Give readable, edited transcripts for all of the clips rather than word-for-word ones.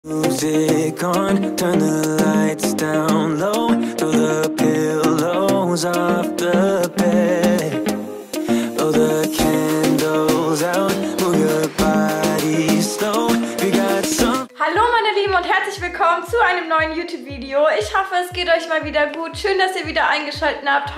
Music on, turn the lights down low, throw the pillows off the bed, blow the candles out, move your body slow, we got some. Hallo meine Lieben und herzlich willkommen zu einem neuen YouTube-Video. Ich hoffe, es geht euch mal wieder gut. Schön, dass ihr wieder eingeschaltet habt.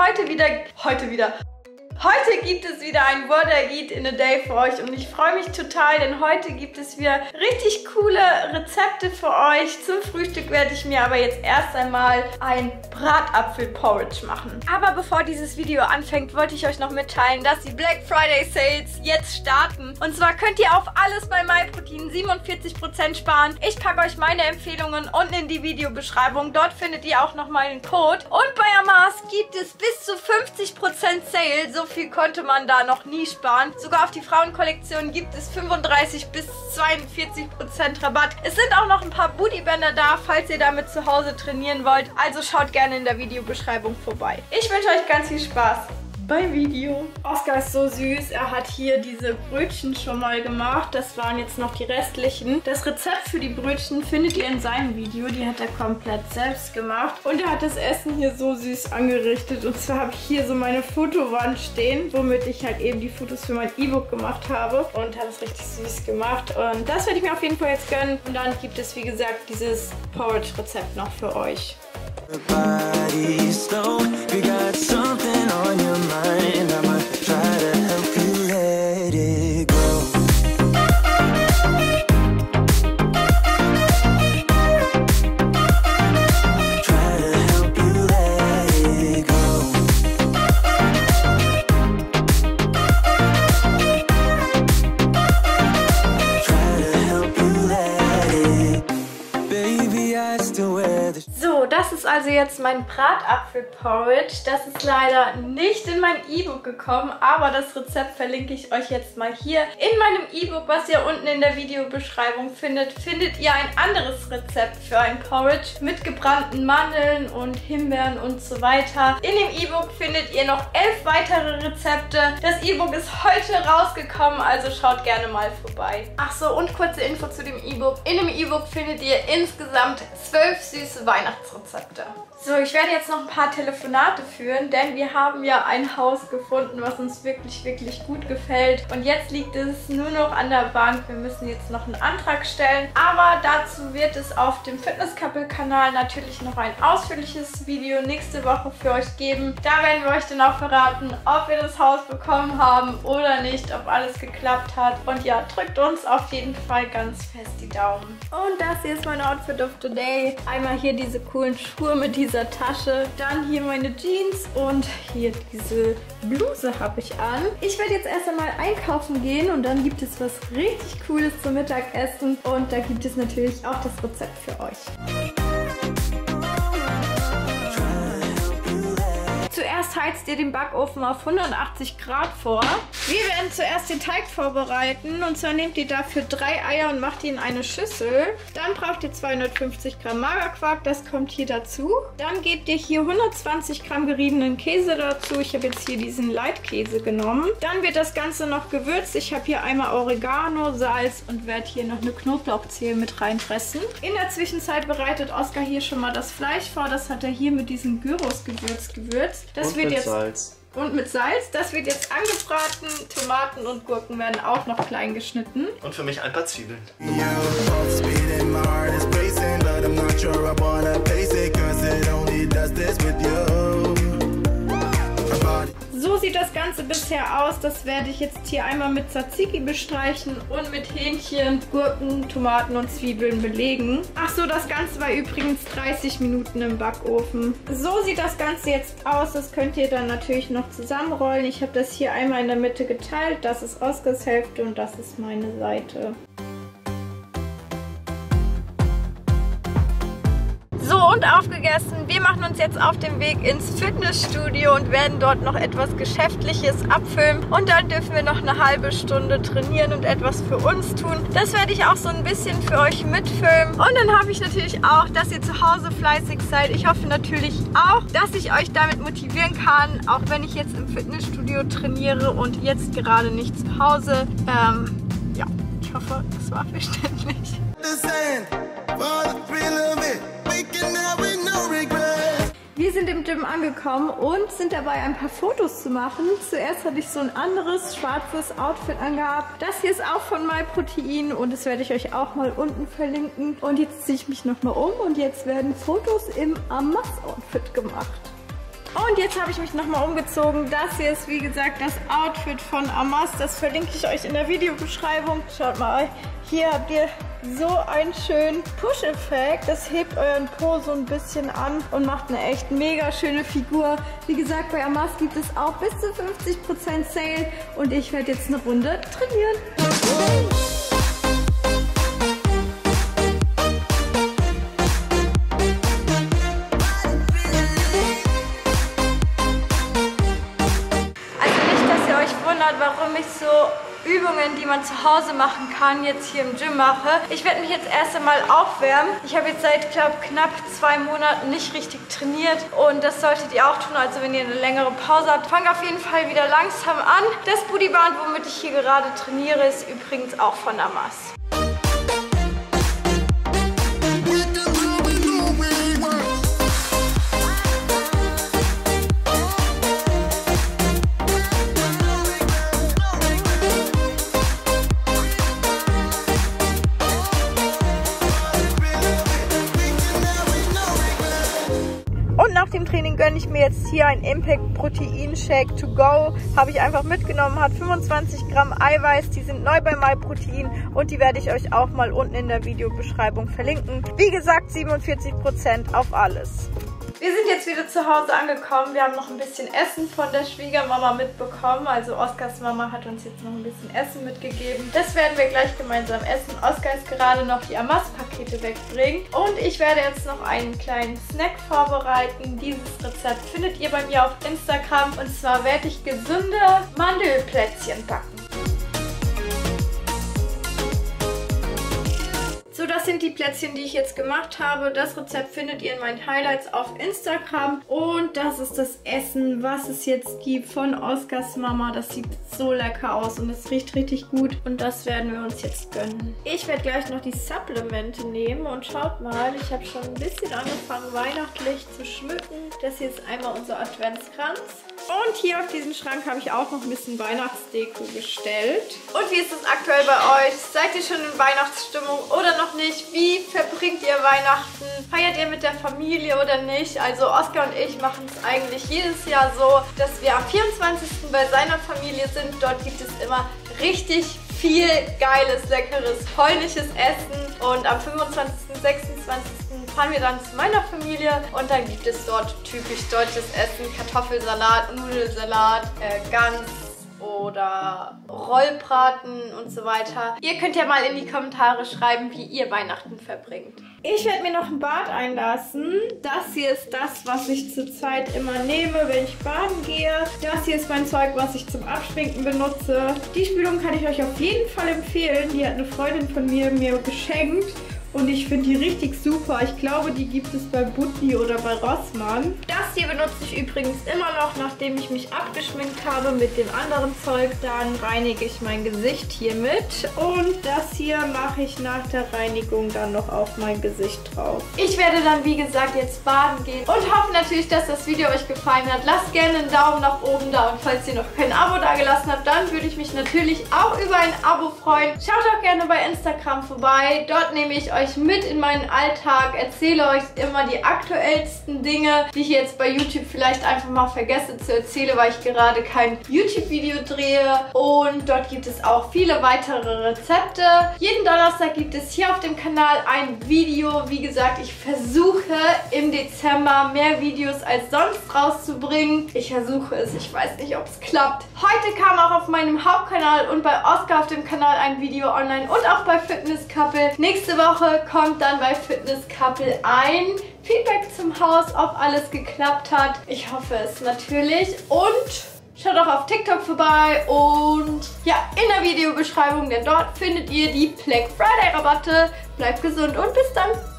Heute gibt es wieder ein What I Eat in a Day für euch und ich freue mich total, denn heute gibt es wieder richtig coole Rezepte für euch. Zum Frühstück werde ich mir aber jetzt erst einmal ein Bratapfel-Porridge machen. Aber bevor dieses Video anfängt, wollte ich euch noch mitteilen, dass die Black Friday Sales jetzt starten. Und zwar könnt ihr auf alles bei MyProtein 47% sparen. Ich packe euch meine Empfehlungen unten in die Videobeschreibung. Dort findet ihr auch noch meinen Code. Und bei Amas gibt es bis zu 50% Sale. So viel konnte man da noch nie sparen. Sogar auf die Frauenkollektion gibt es 35 bis 42% Rabatt. Es sind auch noch ein paar Bootybänder da, falls ihr damit zu Hause trainieren wollt. Also schaut gerne in der Videobeschreibung vorbei. Ich wünsche euch ganz viel Spaß beim Video. Oskar ist so süß. Er hat hier diese Brötchen schon mal gemacht. Das waren jetzt noch die restlichen. Das Rezept für die Brötchen findet ihr in seinem Video. Die hat er komplett selbst gemacht. Und er hat das Essen hier so süß angerichtet. Und zwar habe ich hier so meine Fotowand stehen, womit ich halt eben die Fotos für mein E-Book gemacht habe. Und hat es richtig süß gemacht. Und das werde ich mir auf jeden Fall jetzt gönnen. Und dann gibt es, wie gesagt, dieses Porridge-Rezept noch für euch. Body slow, we got something on your mind. I'ma try to help you let it go. Try to help you let it go. Try to help you let it. Baby, I still wear the. So, das ist also jetzt mein Bratapfel-Porridge. Das ist leider nicht in mein E-Book gekommen, aber das Rezept verlinke ich euch jetzt mal hier. In meinem E-Book, was ihr unten in der Videobeschreibung findet, findet ihr ein anderes Rezept für ein Porridge mit gebrannten Mandeln und Himbeeren und so weiter. In dem E-Book findet ihr noch 11 weitere Rezepte. Das E-Book ist heute rausgekommen, also schaut gerne mal vorbei. Ach so, und kurze Info zu dem E-Book. In dem E-Book findet ihr insgesamt 12 süße Weihnachtsrezepte. So, ich werde jetzt noch ein paar Telefonate führen, denn wir haben ja ein Haus gefunden, was uns wirklich, wirklich gut gefällt. Und jetzt liegt es nur noch an der Bank. Wir müssen jetzt noch einen Antrag stellen. Aber dazu wird es auf dem Fitness-Couple-Kanal natürlich noch ein ausführliches Video nächste Woche für euch geben. Da werden wir euch dann auch verraten, ob wir das Haus bekommen haben oder nicht, ob alles geklappt hat. Und ja, drückt uns auf jeden Fall ganz fest die Daumen. Und das hier ist mein Outfit of the Day. Einmal hier diese coolen Schuhe mit dieser Tasche, dann hier meine Jeans und hier diese Bluse habe ich an. Ich werde jetzt erst einmal einkaufen gehen und dann gibt es was richtig Cooles zum Mittagessen und da gibt es natürlich auch das Rezept für euch. Zuerst heizt ihr den Backofen auf 180 Grad vor. Wir werden zuerst den Teig vorbereiten und zwar nehmt ihr dafür 3 Eier und macht die in eine Schüssel. Dann braucht ihr 250 Gramm Magerquark, das kommt hier dazu. Dann gebt ihr hier 120 Gramm geriebenen Käse dazu. Ich habe jetzt hier diesen Leitkäse genommen. Dann wird das Ganze noch gewürzt. Ich habe hier einmal Oregano, Salz und werde hier noch eine Knoblauchzehe mit reinpressen. In der Zwischenzeit bereitet Oskar hier schon mal das Fleisch vor. Das hat er hier mit diesem Gyros-Gewürz gewürzt. Das und wird mit jetzt Salz. Und mit Salz. Das wird jetzt angebraten. Tomaten und Gurken werden auch noch klein geschnitten. Und für mich ein paar Zwiebeln. So sieht das Ganze bisher aus. Das werde ich jetzt hier einmal mit Tzatziki bestreichen und mit Hähnchen, Gurken, Tomaten und Zwiebeln belegen. Ach so, das Ganze war übrigens 30 Minuten im Backofen. So sieht das Ganze jetzt aus. Das könnt ihr dann natürlich noch zusammenrollen. Ich habe das hier einmal in der Mitte geteilt. Das ist Oskars Hälfte und das ist meine Seite. So, und aufgegessen. Wir machen uns jetzt auf den Weg ins Fitnessstudio und werden dort noch etwas Geschäftliches abfilmen. Und dann dürfen wir noch eine halbe Stunde trainieren und etwas für uns tun. Das werde ich auch so ein bisschen für euch mitfilmen. Und dann hoffe ich natürlich auch, dass ihr zu Hause fleißig seid. Ich hoffe natürlich auch, dass ich euch damit motivieren kann, auch wenn ich jetzt im Fitnessstudio trainiere und jetzt gerade nicht zu Hause. Ja, ich hoffe, das war verständlich. Gym angekommen und sind dabei, ein paar Fotos zu machen. Zuerst hatte ich so ein anderes schwarzes Outfit angehabt. Das hier ist auch von MyProtein und das werde ich euch auch mal unten verlinken. Und jetzt ziehe ich mich nochmal um und jetzt werden Fotos im Amas-Outfit gemacht. Und jetzt habe ich mich nochmal umgezogen. Das hier ist, wie gesagt, das Outfit von Amas. Das verlinke ich euch in der Videobeschreibung. Schaut mal, hier habt ihr so einen schönen Push-Effekt. Das hebt euren Po so ein bisschen an und macht eine echt mega schöne Figur. Wie gesagt, bei Amas gibt es auch bis zu 50% Sale. Und ich werde jetzt eine Runde trainieren. Warum ich so Übungen, die man zu Hause machen kann, jetzt hier im Gym mache. Ich werde mich jetzt erst einmal aufwärmen. Ich habe jetzt seit, glaube ich, knapp 2 Monaten nicht richtig trainiert und das solltet ihr auch tun. Also wenn ihr eine längere Pause habt, fangt auf jeden Fall wieder langsam an. Das Bootyband, womit ich hier gerade trainiere, ist übrigens auch von Amas. Nach dem Training gönne ich mir jetzt hier ein Impact Protein Shake to go. Habe ich einfach mitgenommen, hat 25 Gramm Eiweiß. Die sind neu bei MyProtein und die werde ich euch auch mal unten in der Videobeschreibung verlinken. Wie gesagt, 47% auf alles. Wir sind jetzt wieder zu Hause angekommen. Wir haben noch ein bisschen Essen von der Schwiegermama mitbekommen. Also Oskars Mama hat uns jetzt noch ein bisschen Essen mitgegeben. Das werden wir gleich gemeinsam essen. Oskar ist gerade noch die Amas-Pakete wegbringen. Und ich werde jetzt noch einen kleinen Snack vorbereiten. Dieses Rezept findet ihr bei mir auf Instagram. Und zwar werde ich gesunde Mandelplätzchen backen. So, das sind die Plätzchen, die ich jetzt gemacht habe. Das Rezept findet ihr in meinen Highlights auf Instagram. Und das ist das Essen, was es jetzt gibt von Oskars Mama. Das sieht so lecker aus und es riecht richtig gut. Und das werden wir uns jetzt gönnen. Ich werde gleich noch die Supplemente nehmen. Und schaut mal, ich habe schon ein bisschen angefangen, weihnachtlich zu schmücken. Das hier ist einmal unser Adventskranz. Und hier auf diesen Schrank habe ich auch noch ein bisschen Weihnachtsdeko gestellt. Und wie ist es aktuell bei euch? Seid ihr schon in Weihnachtsstimmung oder noch nicht? Wie verbringt ihr Weihnachten? Feiert ihr mit der Familie oder nicht? Also Oskar und ich machen es eigentlich jedes Jahr so, dass wir am 24. bei seiner Familie sind. Dort gibt es immer richtig viel geiles, leckeres polnisches Essen. Und am 25., 26. fahren wir dann zu meiner Familie und dann gibt es dort typisch deutsches Essen, Kartoffelsalat, Nudelsalat, Gans oder Rollbraten und so weiter. Ihr könnt ja mal in die Kommentare schreiben, wie ihr Weihnachten verbringt. Ich werde mir noch ein Bad einlassen. Das hier ist das, was ich zurzeit immer nehme, wenn ich baden gehe. Das hier ist mein Zeug, was ich zum Abschminken benutze. Die Spülung kann ich euch auf jeden Fall empfehlen. Die hat eine Freundin von mir geschenkt. Und ich finde die richtig super. Ich glaube, die gibt es bei Butti oder bei Rossmann. Das hier benutze ich übrigens immer noch, nachdem ich mich abgeschminkt habe mit dem anderen Zeug. Dann reinige ich mein Gesicht hiermit. Und das hier mache ich nach der Reinigung dann noch auf mein Gesicht drauf. Ich werde dann, wie gesagt, jetzt baden gehen. Und hoffe natürlich, dass das Video euch gefallen hat. Lasst gerne einen Daumen nach oben da. Und falls ihr noch kein Abo dagelassen habt, dann würde ich mich natürlich auch über ein Abo freuen. Schaut auch gerne bei Instagram vorbei. Dort nehme ich euch mit in meinen Alltag, erzähle euch immer die aktuellsten Dinge, die ich jetzt bei YouTube vielleicht einfach mal vergesse zu erzählen, weil ich gerade kein YouTube-Video drehe. Und dort gibt es auch viele weitere Rezepte. Jeden Donnerstag gibt es hier auf dem Kanal ein Video. Wie gesagt, ich versuche im Dezember mehr Videos als sonst rauszubringen. Ich versuche es, ich weiß nicht, ob es klappt. Heute kam auch auf meinem Hauptkanal und bei Oskar auf dem Kanal ein Video online und auch bei Fitness Couple. Nächste Woche kommt dann bei Fitness Couple ein Feedback zum Haus, ob alles geklappt hat. Ich hoffe es natürlich. Und schaut auch auf TikTok vorbei und ja, in der Videobeschreibung, denn dort findet ihr die Black Friday Rabatte. Bleibt gesund und bis dann!